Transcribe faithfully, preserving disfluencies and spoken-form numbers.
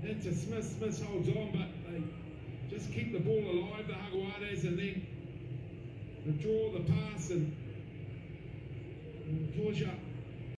Into Smith. Smith holds on, but they just keep the ball alive, the Jaguares, and then the draw, the pass, and Georgia